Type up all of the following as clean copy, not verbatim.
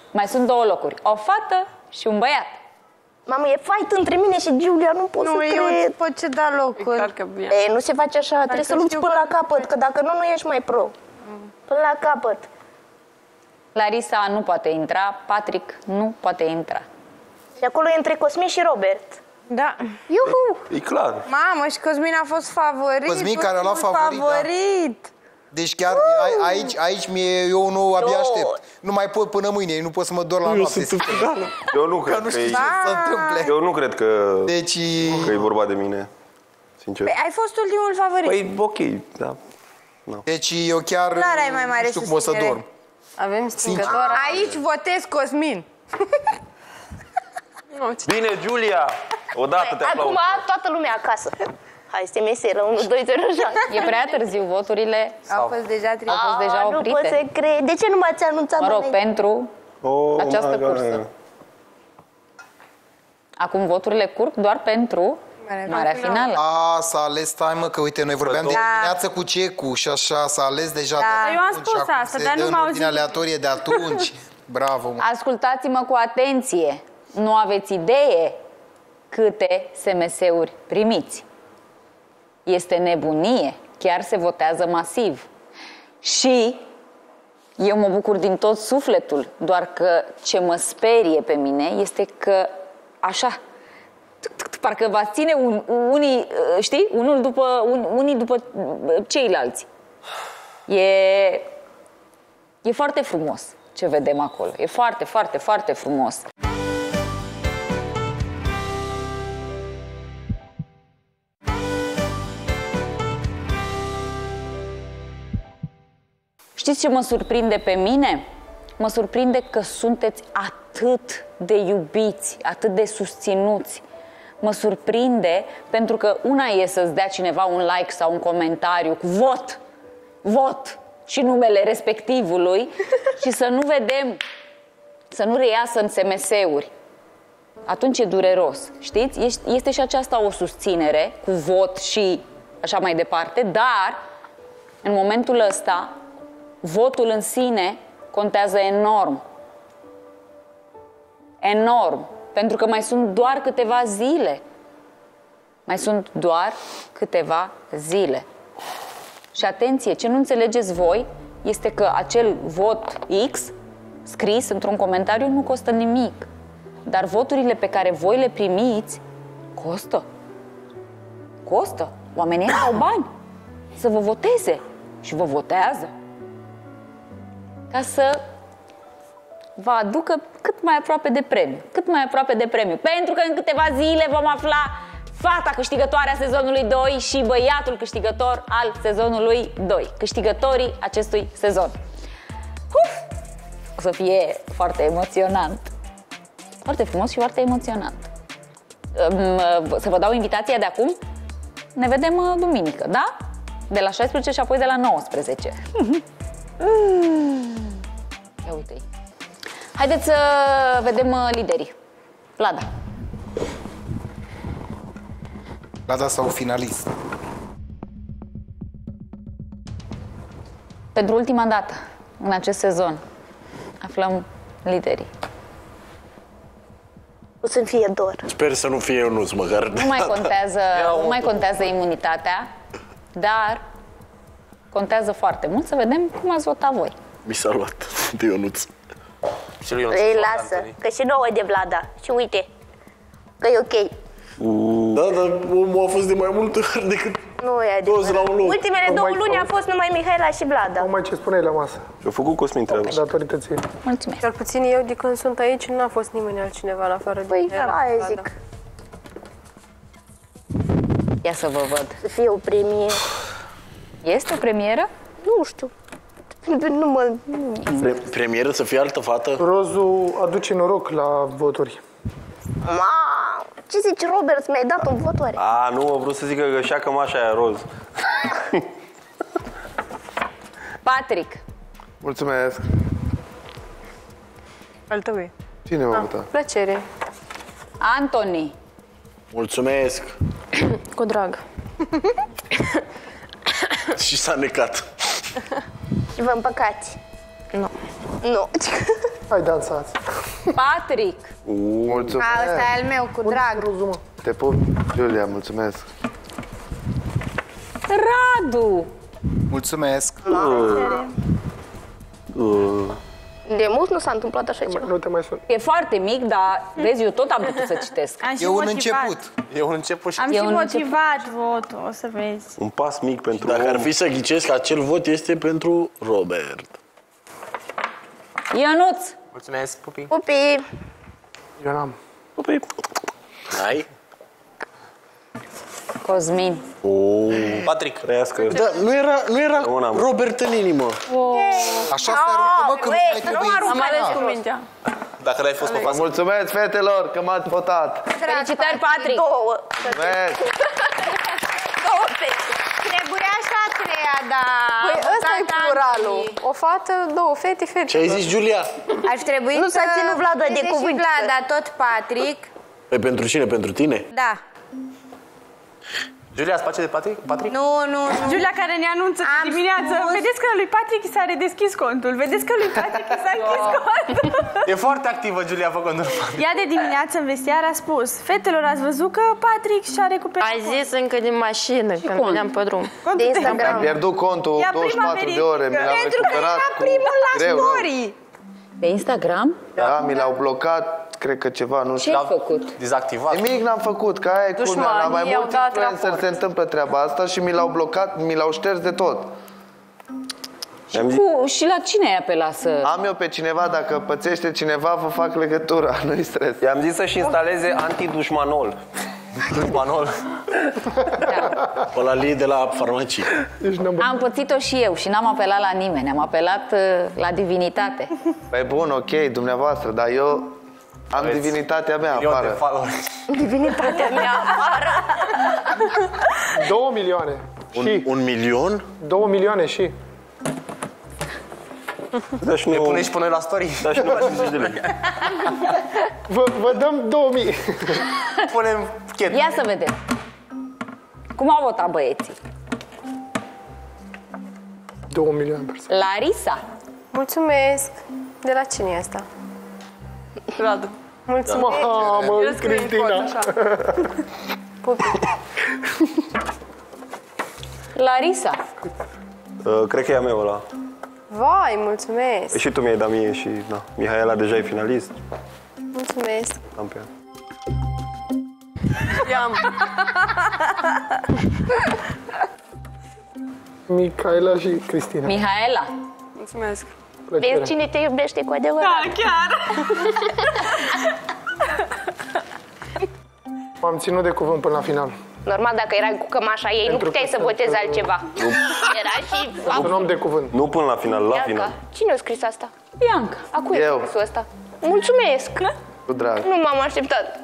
Mai sunt 2 locuri. O fată și un băiat. Mamă, e fight între mine și Giulia, nu pot să cred. Nu, eu îți pot ce da locuri. Nu se face așa, trebuie să lupți până la capăt, că dacă nu, nu ești mai pro. Până la capăt. Larisa nu poate intra, Patrick nu poate intra. Și acolo e între Cosmin și Robert. Da. Iuhu! E clar. Mamă, și Cosmin a fost favorit. Cosmin care a luat favorit, da. Deci chiar aici eu nu abia aștept. Nu mai pot până mâine, nu pot să mă dor la noapte. Eu nu cred nu știu ce se întâmple. Eu nu cred că, deci... că e vorba de mine, sincer. Păi, ai fost ultimul favorit. Păi, ok, da. No. Deci eu chiar ai mai mare nu știu cum o să dorm. Avem stingător. Aici votez Cosmin. Bine, Giulia! Odată te aplaud. Acum toată lumea acasă. Hai, este meseră, 1, 2, 3, 6. E prea târziu, voturile Au fost deja oprite. Nu pot să cred. De ce nu m-ați anunțat? Mă rog, pentru această cursă. Acum voturile curg doar pentru marea finală. S-a ales, stai mă, că uite, noi vorbeam de dimineață cu Cecu și așa, s-a ales deja de Eu am spus asta, dar nu m-au zis. aleatorie de atunci. Bravo, mă. Ascultați-mă cu atenție. Nu aveți idee câte SMS-uri primiți. Este nebunie. Chiar se votează masiv. Și eu mă bucur din tot sufletul, doar că ce mă sperie pe mine este că așa, parcă va ține unii, știi, unii după ceilalți. E foarte frumos ce vedem acolo. E foarte, foarte, foarte frumos. Știți ce mă surprinde pe mine? Mă surprinde că sunteți atât de iubiți, atât de susținuți. Mă surprinde pentru că una e să-ți dea cineva un like sau un comentariu cu vot și numele respectivului și să nu vedem, să nu reiasă în SMS-uri. Atunci e dureros, știți? Este și aceasta o susținere cu vot și așa mai departe, dar în momentul ăsta votul în sine contează enorm. Enorm. Pentru că mai sunt doar câteva zile. Mai sunt doar câteva zile. Și atenție, ce nu înțelegeți voi este că acel vot X scris într-un comentariu nu costă nimic. Dar voturile pe care voi le primiți costă. Costă. Oamenii au bani să vă voteze și vă votează ca să vă aducă cât mai aproape de premiu. Cât mai aproape de premiu. Pentru că în câteva zile vom afla fata câștigătoare a sezonului 2 și băiatul câștigător al sezonului 2. Câștigătorii acestui sezon. O să fie foarte emoționant. Foarte frumos și foarte emoționant. Să vă dau invitația de acum? Ne vedem duminică, da? De la 16 și apoi de la 19. Ia uite-i. Haideți să vedem liderii. Vlada. Vlada sau finalist? Pentru ultima dată în acest sezon aflăm liderii. O să-mi fie dor. Sper să nu fie Ionuț, măcar. Nu mai contează imunitatea, dar contează foarte mult să vedem cum ați votat voi. Mi s-a luat de Ionuț. Ei, lasă, că și nouă de Vlada. Și uite, că e ok. Da, dar omul a fost de mai multe ori decât nu e toți la un loc. Ultimele 2 luni a fost numai Mihaela și Vlada. Mai ce spuneai la masă. Și-a făcut Cosmin treaba. Datorită ție. Mulțumesc. Cel puțin eu, de când sunt aici, nu a fost nimeni altcineva în afară de Mihaela. Păi, zic. Ia să vă văd. Să fie o premieră. Este o premieră? Nu știu. Nu mă... Premieră să fie altă fată? Rozu aduce noroc la voturi. Ce zici, Robert? Mi-ai dat un vot oare? Nu, a vrut să zică că șa cămașa aia roz. Patrick. Mulțumesc. Al tău e. Cine va vota? Plăcere. Anthony. Mulțumesc. Cu drag. Și s-a necat. Și vă împăcați? Nu. Nu. Hai, dansați. Patrick. Mulțumesc. Ăsta e al meu, cu drag. Te pup, Giulia, mulțumesc. Radu. Mulțumesc. De mult nu s-a întâmplat așa ceva. Nu te mai sun. E foarte mic, dar vezi, eu tot am putut să citesc. Am și E un motivat. început. E un început și Am E și un motivat votul, o să vezi. un pas mic pentru Dacă ar om. fi să ghicesc, acel vot este pentru Robert. Ionuț. Mulțumesc, pupi. Pupi! Eu n-am. Ai? Cosmin. Patrick. Trăiască. Da, nu era Una. Robert în inimă. Așa se aruncă, mă, că nu mai trebuie Am ales insultat. cu mingea. Dacă l-ai fost o fază. Mulțumesc, fetelor, că m-ați votat. Felicitări, Patrick. Două. Mulțumesc. Două fete. Trebuia și a treia, dar... Păi ăsta e pluralul. O fată, două fete, fete. Ce ai zis, Giulia? Ar fi trebuit Nu s-a ținut Vlada de și cuvânt. Vlada, tot Patrick. Păi pentru cine? Pentru tine? Da. Julia, îți place de Patrick? Nu. Giulia care ne anunță Am dimineață. spus- Vedeți că lui Patrick i s-a redeschis contul. Vedeți că lui Patrick i s-a închis contul. E foarte activă, Julia, a făcut normal. Ea de dimineață în vestiar a spus: fetelor, ați văzut că Patrick și-a recuperat Ai zis încă din mașină, când cum? veneam pe drum. contul de Instagram. Am pierdut contul Ea prima 24 de ore, mi l-am Pentru că recuperat era cu primul la greu, rău. story. Pe Instagram? Da, mi l-au blocat, cred că ceva, nu Ce știu. ai făcut? Dezactivat. Nimic n-am făcut, că aia e culmea. La mai Dușmanii au mulți dat influencer raport. se întâmplă treaba asta și mi l-au blocat, mi l-au șters de tot. Și la cine ai apelat să... Am eu pe cineva, dacă pățește cineva, vă fac legătura, nu-i stres. I-am zis să-și instaleze antidușmanol. Dușmanol. Ăla de la farmacie. Am pățit-o și eu și n-am apelat la nimeni. Am apelat la divinitate. Păi bun, ok, dumneavoastră, dar eu am divinitatea mea Milion de afară. followeri. Divinitatea mea afară. 2 milioane. Și 1 milion? 2 milioane și. Da și Ne nu, pune și pe noi la story. da și nu la 50 de lei. Vă dăm 2000. Punem chet. Ia să vedem. Cum au votat băieții? 2 milioane de persoane. Larisa. Mulțumesc. De la cine e asta? Radu. Mulțumesc. Mamă, Eu scriu în Cristina. cod, așa. Pupi. Larisa. Cred că e a meu ăla. Vai, mulțumesc. Și tu mi-ai dat mie și, da, Mihaela deja e finalist. Mulțumesc. Am pe ea. Micaela și Cristina. Mihaela. Mulțumesc. Vezi cine te iubește cu adevărat? Chiar. M-am ținut de cuvânt până la final. Normal, dacă erai cu cămașa ei, nu puteai să votezi altceva. Era și... Un om de cuvânt. Nu până la final, la Ianca. final. Cine a scris asta? Bianca. A cui Eu. a scris asta? Mulțumesc! Cu drag. Nu m-am așteptat.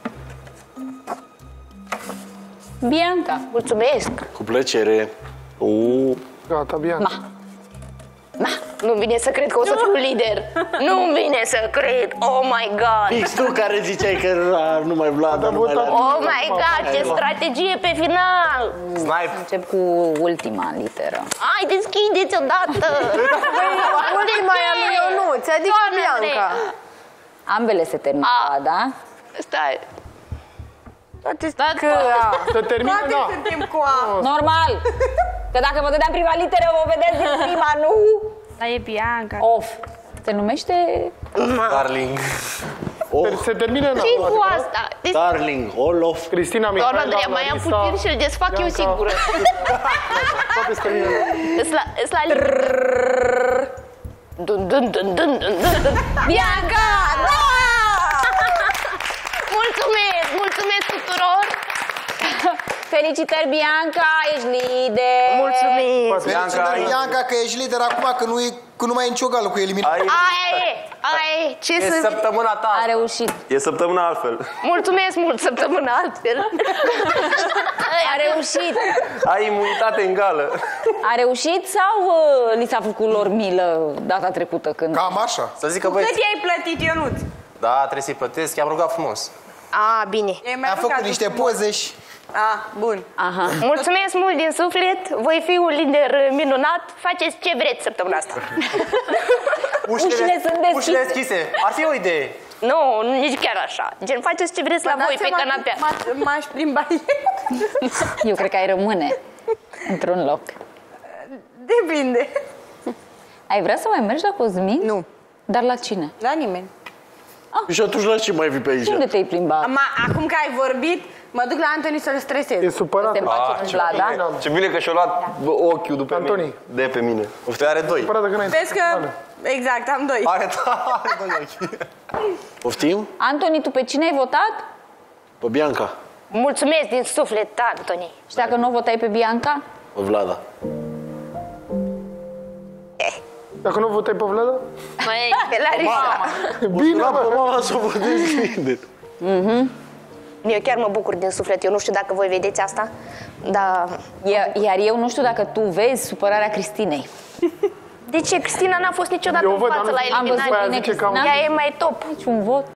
Bianca. Mulțumesc! Cu plăcere. Gata, Bianca. Nu-mi vine să cred că o să fiu lider. Nu-mi vine să cred. Oh my God! Fix tu care ziceai că nu mai Vlada, nu mai la... Oh my God, ce strategie pe final! Snipe. Încep cu ultima literă. Hai, deschideți odată! Ultima e a lui Ionuț, adică Doamne, Bianca. Ambele se termină, da? Stai. Să termină, da. Suntem cu a. Normal. Că dacă vă dădeam prima literă, vă vedeți din prima, nu? Dar e Bianca. Off. Se numește... Darling. Se termină, da. Și cu asta. Darling, Olof. Cristina, Doamna Mihaela, Andreea, mai am Larisa, puțin și îl desfac eu Bianca. singură. Toate se termină. Îs la literă. Dun, dun, dun, dun, dun, dun. Bianca! Da! Mulțumesc! Mulțumesc tuturor! Felicitări, Bianca, ești lider. Mulțumesc! Felicitări, Bianca, că ești lider acum, că nu mai e nicio gală cu eliminare. Aia e! Ce E să zic? săptămâna ta. A reușit. E săptămâna altfel. Mulțumesc mult săptămâna altfel. A reușit. Ai imunitate în gală. A reușit sau li s-a făcut lor milă data trecută când... Cam așa. Să zic că Cât băieți... i-ai plătit, Ionuț? Da, trebuie să-i plătesc. I-am rugat frumos. A, bine. I-ai mai A făcut rugat niște tu. poze și... Bun. Aha. Mulțumesc mult din suflet. Voi fi un lider minunat. Faceți ce vreți săptămâna asta. Ușile sunt deschise. Ușile deschise. Ar fi o idee. Nu, nici chiar așa. Gen, faceți ce vreți la voi pe canapea. M-aș plimba eu. Eu cred că ai rămâne într-un loc. Depinde. Ai vrea să mai mergi la Cosmin? Nu. Dar la cine? La nimeni. Și atunci la ce mai vii pe aici? Unde te-ai plimbat? Acum că ai vorbit, mă duc la Antoni să-l stresez. E supărat. Te împaci în Vlada? Ce bine că și-a luat ochiul după Antoni. mine. De pe mine. Ufte, are doi. Supărat că n-ai Vezi că... Exact, am doi. Are doi ochi. Poftim? Antoni, tu pe cine ai votat? Pe Bianca. Mulțumesc din suflet, Antoni. Și dacă nu o votai pe Bianca? Pe Vlada. Dacă nu votai pe Vlada? Măi, pe Larisa. Bine, Pe mama să o votez lider. Eu chiar mă bucur din suflet. Eu nu știu dacă voi vedeți asta, dar... Iar eu nu știu dacă tu vezi supărarea Cristinei. De ce? Cristina n-a fost niciodată Eu în văd, față la Am văzut eliminare. bine, zice că am- Cristina. Ea e mai top. Nici un vot.